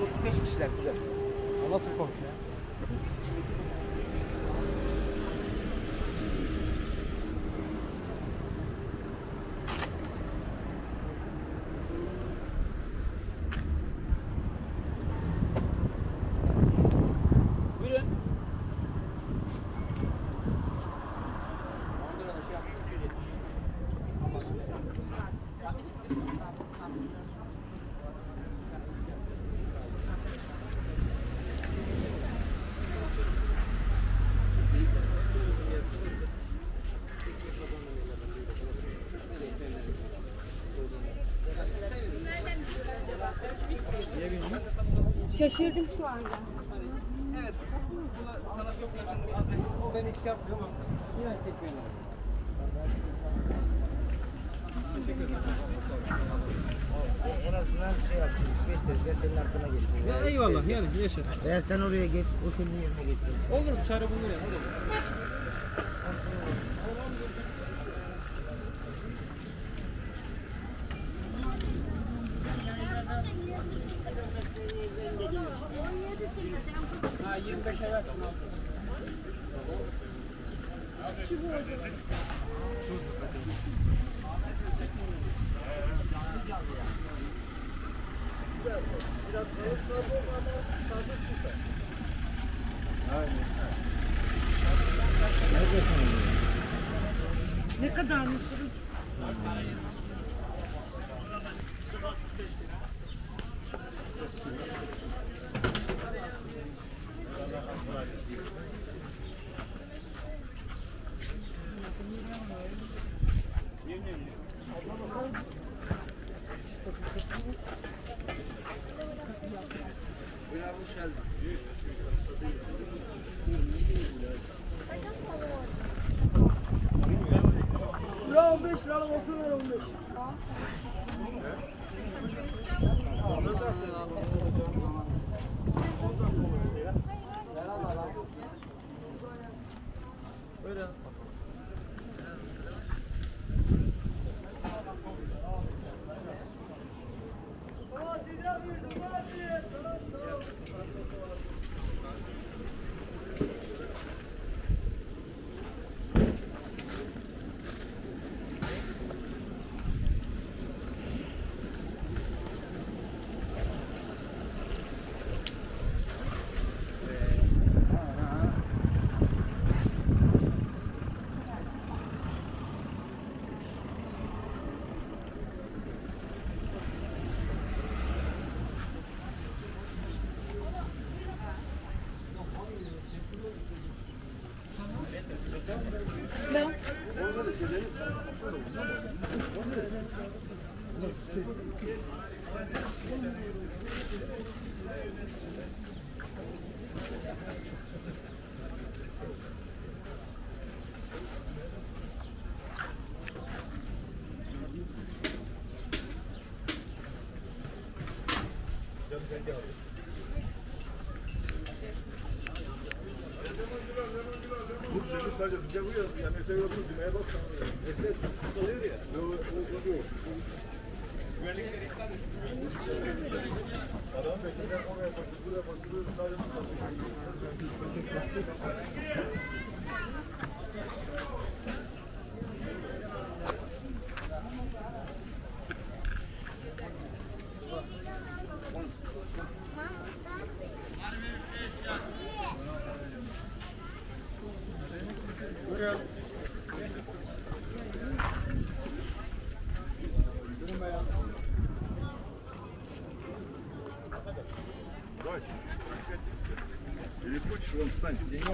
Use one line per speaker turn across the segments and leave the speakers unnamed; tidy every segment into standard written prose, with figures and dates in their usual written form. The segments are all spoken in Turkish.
35 kişiler güzel.
O nasıl komşu ya?
Buyurun. 10 lira da şey yaptım 270.
Şaşırdım şu anda.
Evet. Buna sana çok yakın bir adres. O beni hiç yapmıyor ama yine çekmiyorlar. Teşekkür ederim.
En azından şey yapsın, 3-5 tezgah senin aklına geçsin.
Ya eyvallah yani yaşa.
Veya sen oraya geç, o senin yerine geçsin.
Olur çare bulur ya. Olur. Ha 25 evet.
Ne kadar mı?
Hoş geldin.
Lira 15, lira 30, lira 15.
Buyurun.
Ne?
Или хочешь, вон встань, денек.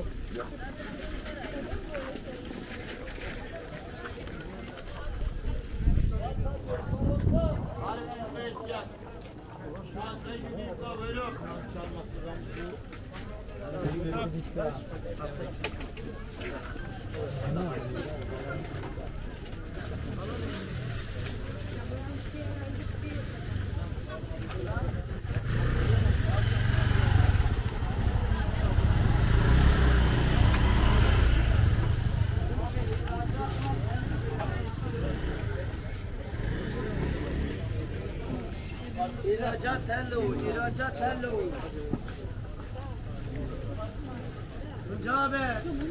İhracat hello, ihracat hello. Cabe.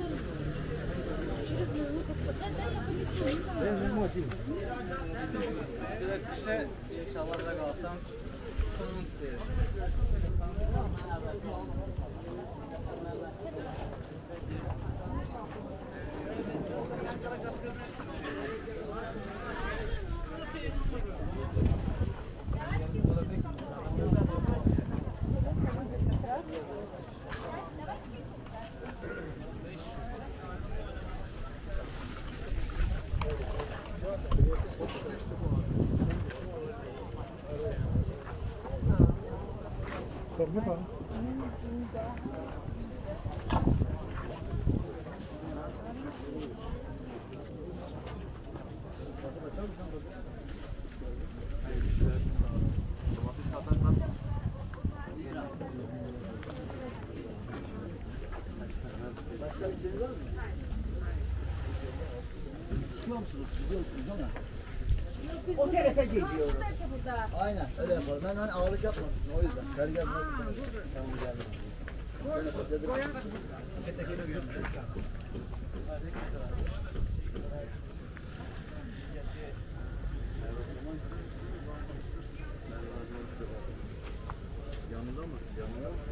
Bir de kışa inşallah da kalsam sonunu isterim.
Başka bir isteğiniz var mı? Siz çıkıyor musunuz? Gidiyorsunuz ama.
O tarafa gidiyoruz.
Aynen öyle yapalım. Ben hani ağırlık yapmasın o yüzden. Sen gel. Tamam gel. Böyle dedim. Tek tek geliyor.
Yanında mı? Yanında mı?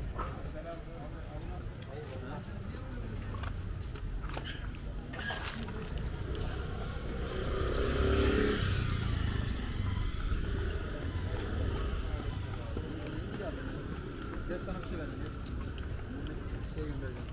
Gel sana bir şey vereceğim. Şey göndereceğim.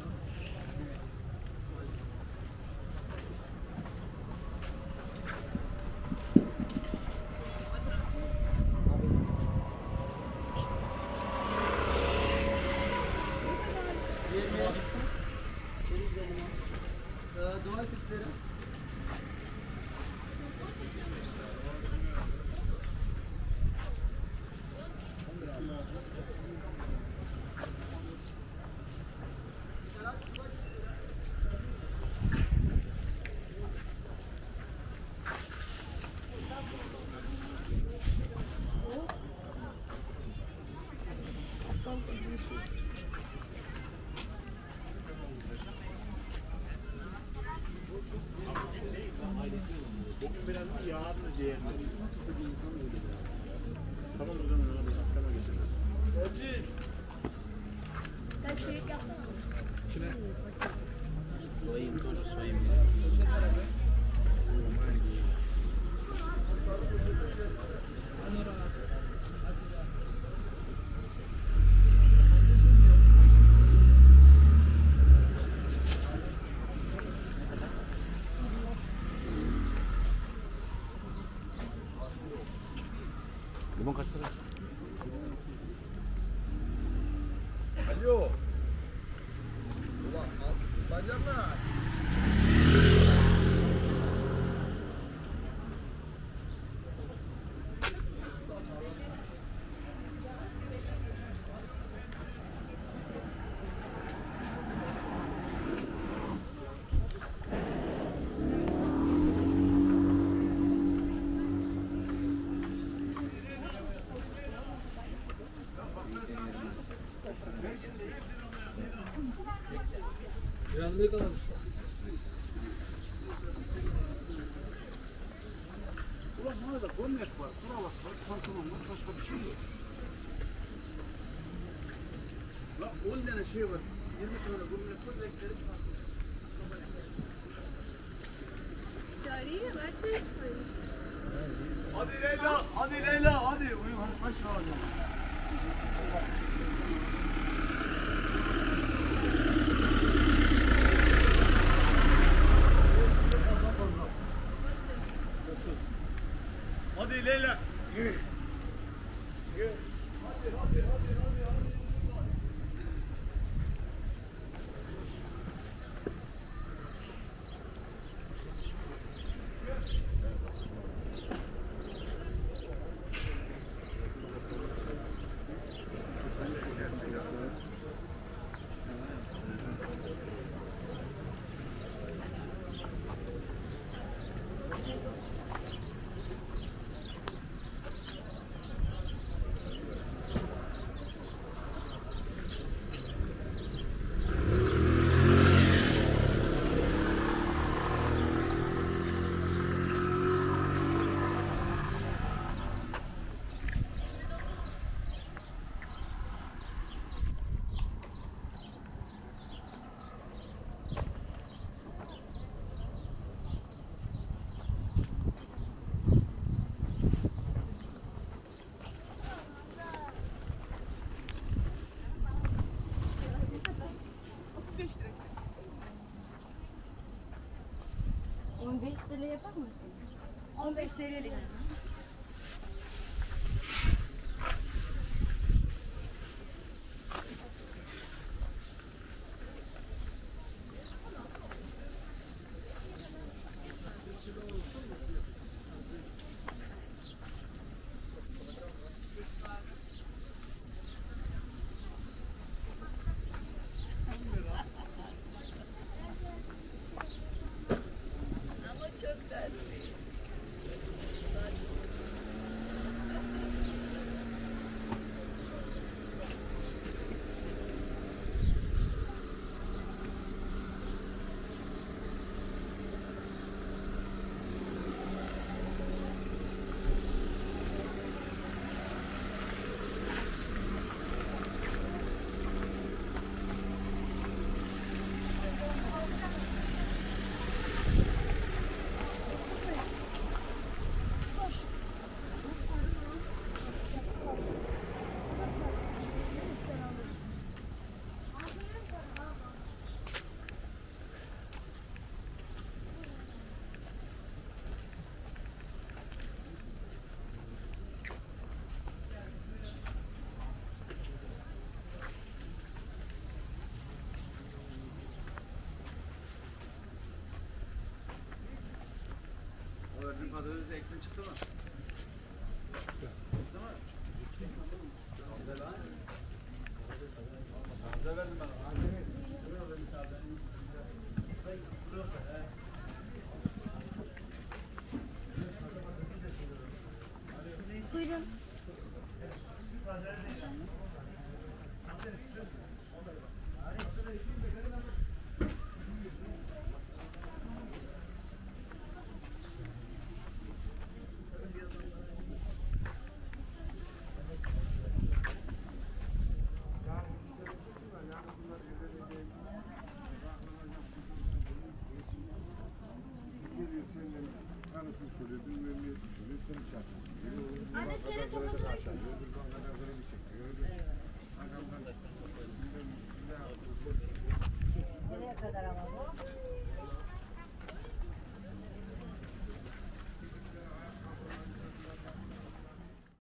Dua ettikleri.
Bugün biraz yarın diyelim. Tamam o zaman abi akşama geçelim.
Ben çeyrek yapsana.
Soyayım, tozu soyayım. Limon kaç para?
Alo. Ulan bacana.
Biraz ne kalmış?
Ulan burada gömlek var, kravat var, pantolon var, başka bir şey yok. Lan 10 tane şey var, 20 tane gömlek var, renkleri Hadi Leyla, hadi Leyla, hadi. Uyum, hadi kaç kalacağım. Hadi Leyla.
TL yapar mısın? 15 TL'lik.
Bizim pazarınızda ekmek çıktı mı? Çıktı mı? Taze verdim ben.
Buyurun. Anne senin topladığın nereye kadar ama bu?